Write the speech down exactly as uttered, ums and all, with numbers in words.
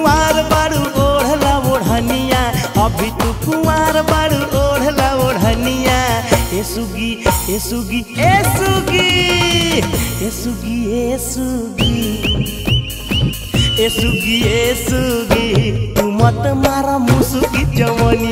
कुंवार बारू ओढ़ला ओढ़निया, अभी तू कुंवार बारू ओढ़ला ओढ़निया। ए सुगी ए सुगी ए सुगी ए सुगी ए सुगी ए सुगी ए सुगी, तू मत मारा मुसुकी जवनिया।